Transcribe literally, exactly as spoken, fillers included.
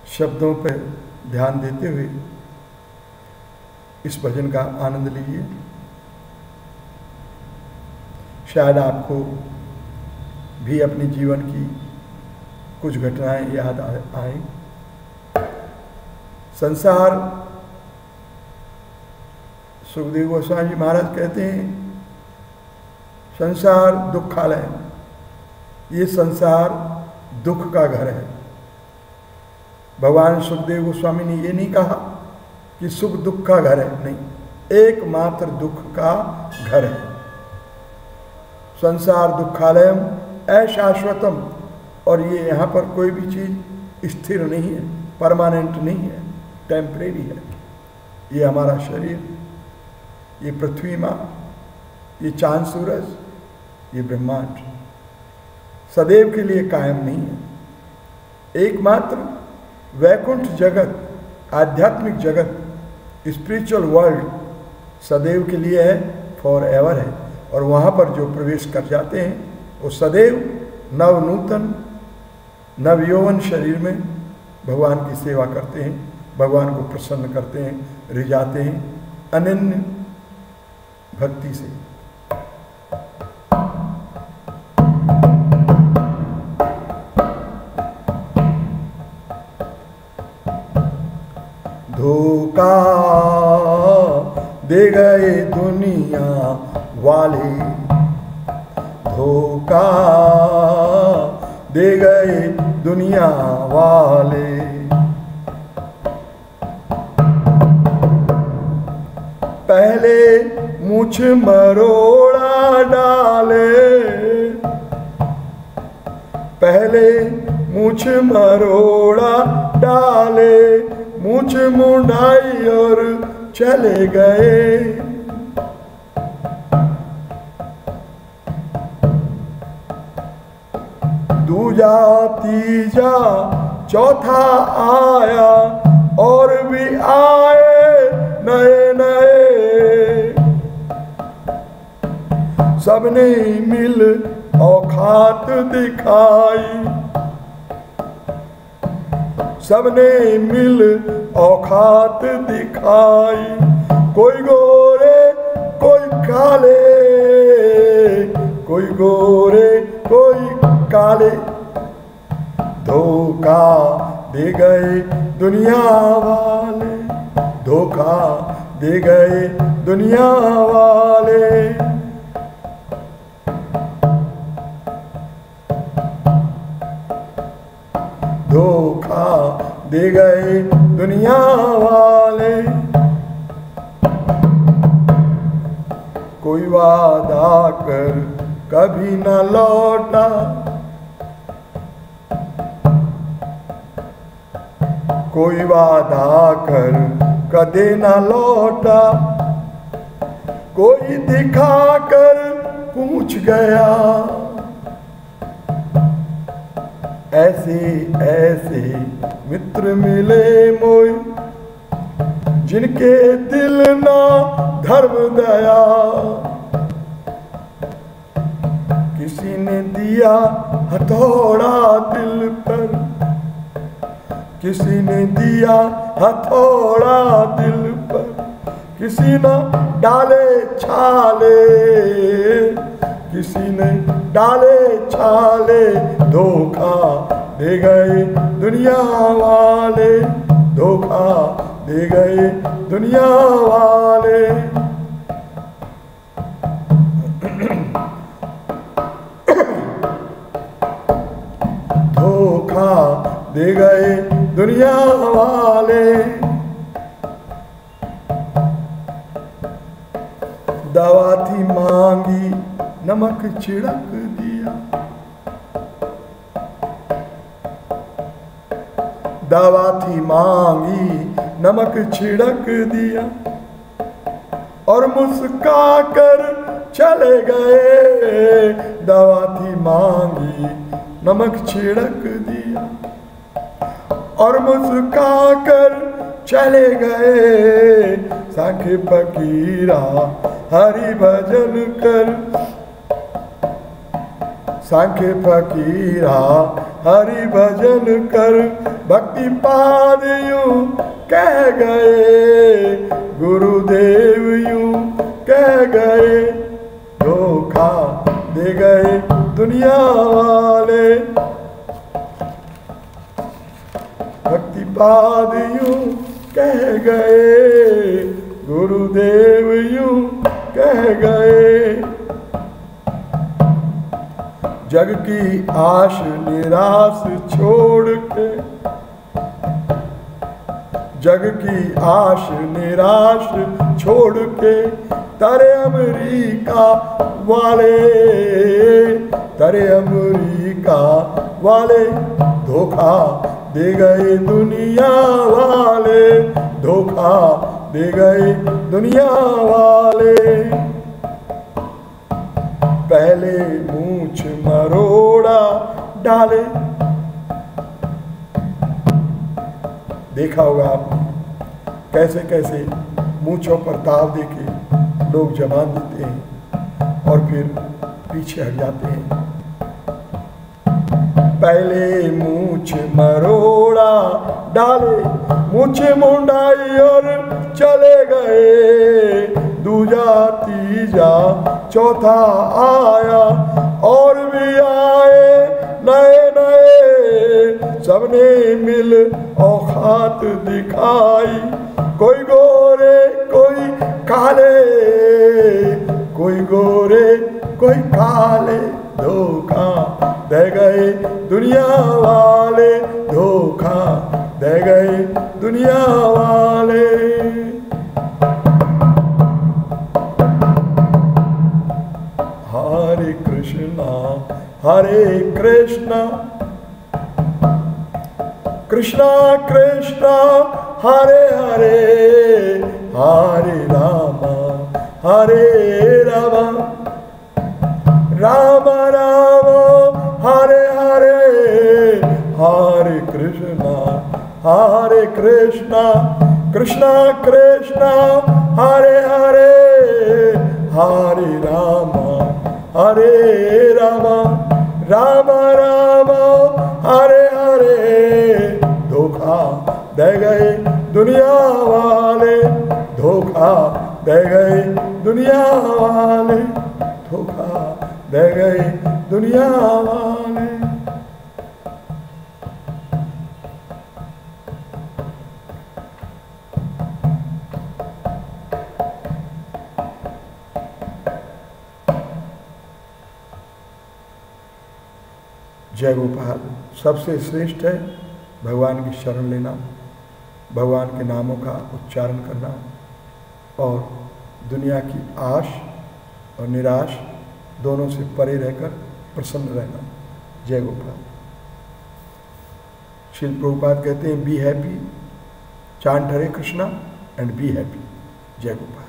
शब्दों पर ध्यान देते हुए इस भजन का आनंद लीजिए। शायद आपको भी अपने जीवन की कुछ घटनाएं याद आए। संसार, सुखदेव गोस्वामी जी महाराज कहते हैं, संसार दुखालय, ये संसार दुख का घर है। भगवान सुखदेव गोस्वामी ने ये नहीं कहा कि सुख दुख का घर है, नहीं, एकमात्र दुख का घर है। संसार दुखालयम अशाश्वतम, और ये यहाँ पर कोई भी चीज़ स्थिर नहीं है, परमानेंट नहीं है, टेम्परेरी है। ये हमारा शरीर, ये पृथ्वी माँ, ये चांद सूरज, ये ब्रह्मांड सदैव के लिए कायम नहीं है। एकमात्र वैकुंठ जगत, आध्यात्मिक जगत, स्पिरिचुअल वर्ल्ड सदैव के लिए है, फॉर एवर है। और वहाँ पर जो प्रवेश कर जाते हैं वो सदैव नव नूतन नवयौवन शरीर में भगवान की सेवा करते हैं, भगवान को प्रसन्न करते हैं, रिझाते हैं अनन्य भक्ति से। धोखा दे गए दुनिया वाले, धोखा दे गए दुनिया वाले, पहले मुझ मरोड़ा डाले, पहले मुझ मरोड़ा डाले, मुझ मुंडाई और चले गए। दूजा तीजा चौथा आया और भी आए नए नए, सबने मिल औकात दिखाई, सबने मिल औकात दिखाई। कोई गोरे कोई काले, कोई गोरे कोई काले, धोखा दे गए दुनिया वाले, धोखा दे गए दुनिया वाले। धोखा दे गए दुनिया वाले, कोई वादा कर कभी न लौटा, कोई वादा कर कदे न लौटा, कोई दिखा कर पूछ गया। ऐसे ऐसे मित्र मिले मोय, जिनके दिल ना धर्म दया। किसी ने दिया हथौड़ा दिल पर, किसी ने दिया हथौड़ा दिल पर, किसी ने डाले छाले, किसी ने डाले छाले। धोखा दे गए दुनिया वाले, धोखा दे गए दुनिया वाले। धोखा दे गए दुनिया वाले। दवा थी मांगी नमक छिड़क दिया, दवा थी मांगी नमक छिड़क दिया, और मुस्का कर चले गए। दवा थी मांगी नमक छिड़क दिया, और मुस्का कर चले गए। सांख्य फकीरा हरि भजन कर, सांख्य फकीरा हरि भजन कर भक्ति पाद यूं कह गए, गुरुदेव यूं कह गए, धोखा दे गए दुनिया वाले। भक्ति पाद यूं कह गए, गुरुदेव यूं कह गए। जग की आश निराश छोड़ के, जग की आश निराश छोड़ के, तरे अमेरिका वाले, तरे अमेरिका वाले, धोखा दे गए दुनिया वाले, धोखा दे गए दुनिया वाले। पहले मूछ मरोड़ा डाले, देखा होगा आपने कैसे कैसे मूछों पर ताव देके लोग जवान देते हैं और फिर पीछे हट जाते हैं। पहले मूछ मरोड़ा डाले, मूछ मुंडाई और चले गए, दूजा तीजा चौथा आया और भी आए नए नए, सबने मिल औकात दिखाई, कोई गोरे कोई काले, कोई गोरे कोई काले, धोखा दे गए दुनिया वाले, धोखा दे गए दुनिया वाले। हरे कृष्णा हरे कृष्णा, कृष्णा कृष्णा हरे हरे, हरे रामा हरे रामा, राम राम हरे हरे, हरे कृष्णा हरे कृष्णा, कृष्णा कृष्णा हरे हरे, हरे राम हरे राम, राम राम हरे हरे, धोखा दे गए दुनिया वाले, धोखा दे गए दुनिया वाले, धोखा दे गए दुनिया वाले। जय गोपाल सबसे श्रेष्ठ है भगवान की शरण लेना, भगवान के नामों का उच्चारण करना और दुनिया की आश और निराश दोनों से परे रहकर प्रसन्न रहना। जय गोपाल। श्रील प्रभुपाद कहते हैं be happy, chant Hare Krishna and be happy. जय गोपाल।